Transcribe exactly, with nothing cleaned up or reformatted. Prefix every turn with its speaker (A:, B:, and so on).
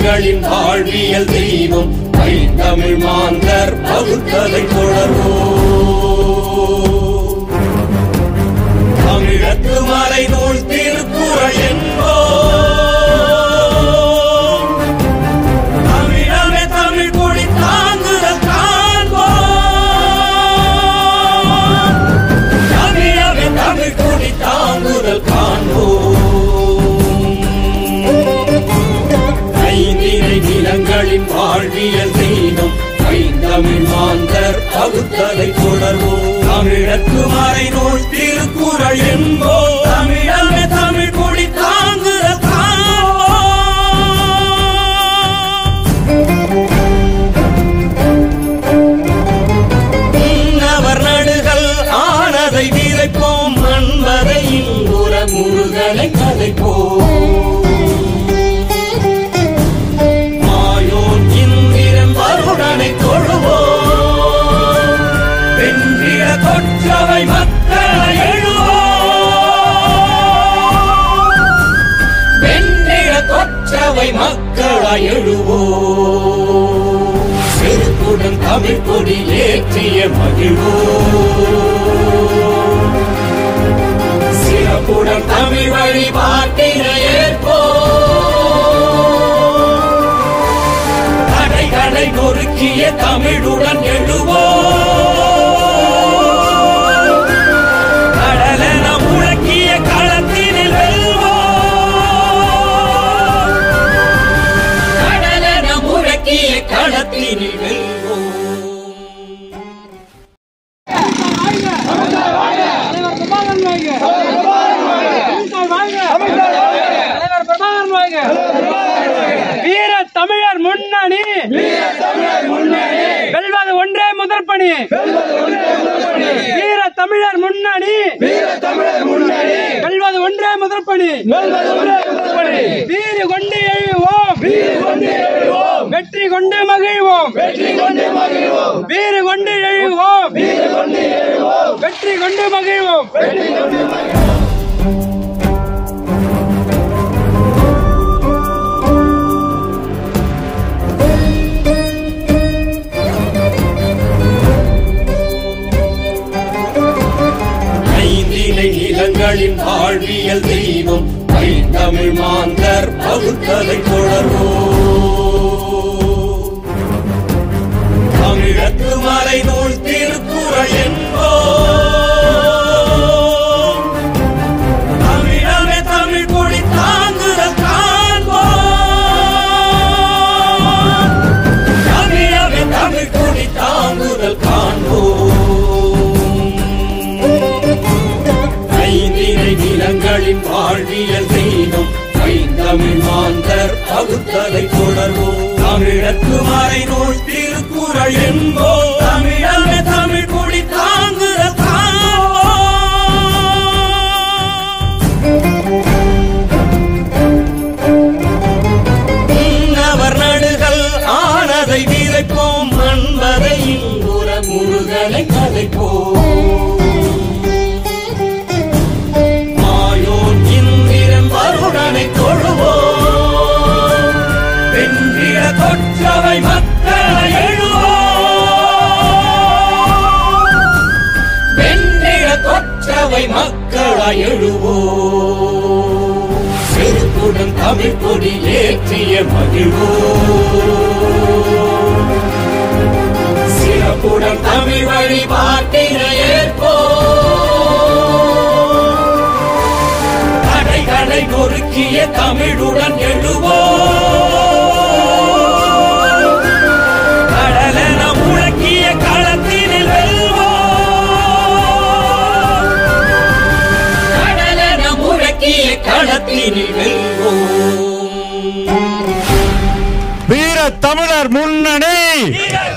A: நிலங்களின் வாழ்வியல் தெய்வம் பைந்தமிழ் மாந்தர் பகுத்ததை தொடர்வோம். தமிழத்து மறைநூல் திருக்குறள் என்போம். தமிழமே தமிழ் கொடி தாங்குதல் காண்போம். தமிழமே தமிழ் கொடி தாங்குதல் காண்போம். ஐந்தினை நிலங்களின் வாழ்வியல் தெய்வம் பைந்தமிழ் மாந்தர் பகுத்ததை தொடர்வோம். தமிழத்து மறைநூல் திருக்குறள் என்போம். தமிழமே தமிழ் கொடி தாங்குதல் காண்போம். அவர் நடுகள் ஆனதை விதைப்போம். மண்பதை இன்புற முருகனை கதைப்போம். மாயோன் இந்திரன் வருடனை தொழுவோம். வென்றிட கொற்றவை மக்களை எழுவோம். வென்றிட கொற்றவை மக்களை எழுவோம். செருக்குடன் தமிழ் கொடி ஏற்றிய மகிழ்வோம். சிறப்புடன் தமிழ் வழிபாட்டினை ஏற்போம். தடைகளை நொறுக்கிய தமிழுடன் எழுவோம். கடலென முழக்கிய களத்தினில் வெல்வோம். கடலென முழக்கிய களத்தினில் வெல்வோம்.
B: வீர தமிழர் முன்னணி வெல்வது ஒன்றே முதற்பணி. வீர தமிழர் முன்னணி வெல்வது ஒன்றே முதற்பணி. வீறு கொண்டு எழுவோம். வெற்றி கொண்டு மகிழ்வோம். வீறு கொண்டு எழுவோம். வெற்றி கொண்டு மகிழ்வோம்.
A: நிலங்களின் வாழ்வியல் தெய்வம் பைந்தமிழ் மாந்தர் பகுத்ததை தொடர்வோம். தமிழத்து மறைநூல் திருக்குறள் என்போம். தமிழமே தமிழ் கொடி தாங்குதல் காண்போம். தமிழமே தமிழ் கொடி தாங்குதல் காண்போம். ஐந்தினை நிலங்களின் வாழ்வியல் தெய்வம் பைந்தமிழ் மாந்தர் பகுத்ததை தொடர்வோம். தமிழத்து மறைநூல் திருக்குறள் என்போம். தமிழமே தமிழ் கொடி தாங்குதல் காண்போம். அவர் நடுகள் ஆனதை விதைப்போம். மண்பதை இன்புற முருகனை கதைப்போம். வருடனை தொழுவோம். வென்றிட கொற்றவை மக்களை எழுவோம். வென்றிட கொற்றவை மக்களை எழுவோம். செருக்குடன் தமிழ் கொடி ஏற்றிய மகிழ்வோம். சிறப்புடன் தமிழ் வழிபாட்டினை ஏற்போம். தடைகளை நொறுக்கிய தமிழுடன் எழுவோம். கடலென முழக்கிய களத்தினில் வெல்வோம். கடலென முழக்கிய களத்தினில் வெல்வோம்.
C: வீர தமிழர் முன்னணி